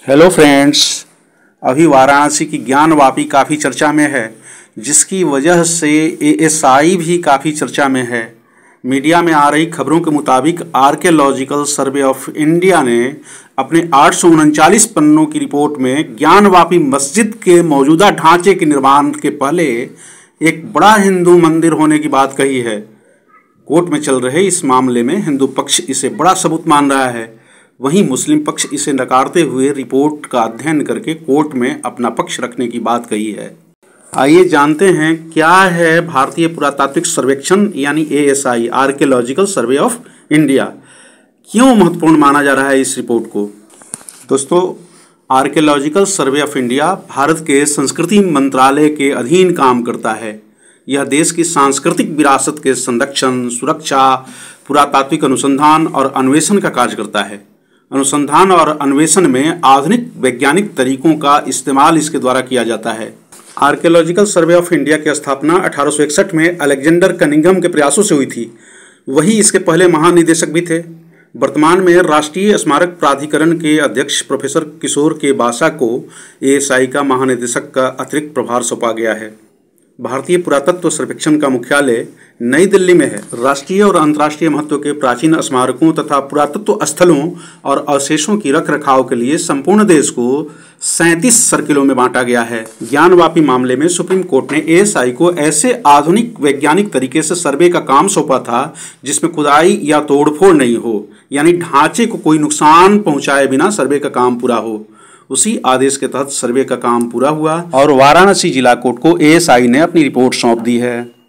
Hello friends. अभी वाराणसी की ज्ञानवापी काफ़ी चर्चा में है, जिसकी वजह से एएसआई भी काफ़ी चर्चा में है। मीडिया में आ रही खबरों के मुताबिक आर्कियोलॉजिकल सर्वे ऑफ इंडिया ने अपने 839 पन्नों की रिपोर्ट में ज्ञानवापी मस्जिद के मौजूदा ढांचे के निर्माण के पहले एक बड़ा हिंदू मंदिर होने की बात कही है। कोर्ट में चल रहे इस मामले में हिंदू पक्ष इसे बड़ा सबूत मान रहा है, वहीं मुस्लिम पक्ष इसे नकारते हुए रिपोर्ट का अध्ययन करके कोर्ट में अपना पक्ष रखने की बात कही है। आइए जानते हैं क्या है भारतीय पुरातात्विक सर्वेक्षण यानी ASI, archaeological survey of India. क्यों महत्वपूर्ण माना जा रहा है इस रिपोर्ट को। दोस्तों, archaeological survey of India Bharat के संस्कृति मंत्रालय के अधीन काम करता है। यह देश की सांस्कृतिक विरासत के संरक्षण, सुरक्षा, पुरातात्विक अनुसंधान और अन्वेषण का कार्य करता है। अनुसंधान और अन्वेषण में आधुनिक वैज्ञानिक तरीकों का इस्तेमाल इसके द्वारा किया जाता है। आर्कियोलॉजिकल सर्वे ऑफ इंडिया की स्थापना 1861 में अलेक्जेंडर कनिंघम के प्रयासों से हुई थी। वही इसके पहले महानिदेशक भी थे। वर्तमान में राष्ट्रीय स्मारक प्राधिकरण के अध्यक्ष प्रोफेसर किशोर के बासा को एएसआई का महानिदेशक का अतिरिक्त प्रभार सौंपा गया है। भारतीय पुरातत्व सर्वेक्षण का मुख्यालय नई दिल्ली में है। राष्ट्रीय और अंतर्राष्ट्रीय महत्व के प्राचीन स्मारकों तथा पुरातत्व स्थलों और अवशेषों की रख रखाव के लिए संपूर्ण देश को 37 सर्किलों में बांटा गया है। ज्ञानवापी मामले में सुप्रीम कोर्ट ने एएसआई को ऐसे आधुनिक वैज्ञानिक तरीके से सर्वे का काम सौंपा था जिसमें खुदाई या तोड़फोड़ नहीं हो, यानी ढांचे को कोई नुकसान पहुंचाए बिना सर्वे का काम पूरा हो। उसी आदेश के तहत सर्वे का काम पूरा हुआ और वाराणसी जिला कोर्ट को एएसआई ने अपनी रिपोर्ट सौंप दी है।